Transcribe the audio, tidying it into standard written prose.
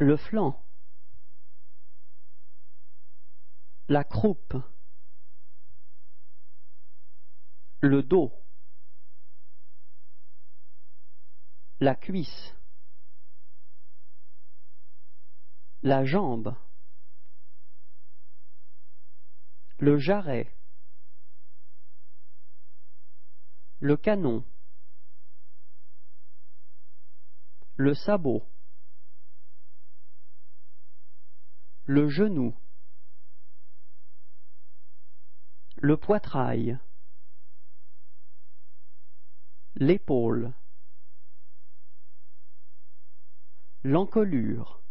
le flanc, la croupe, le dos, la cuisse, la jambe, le jarret, le canon, le sabot, le genou, le poitrail, l'épaule, l'encolure,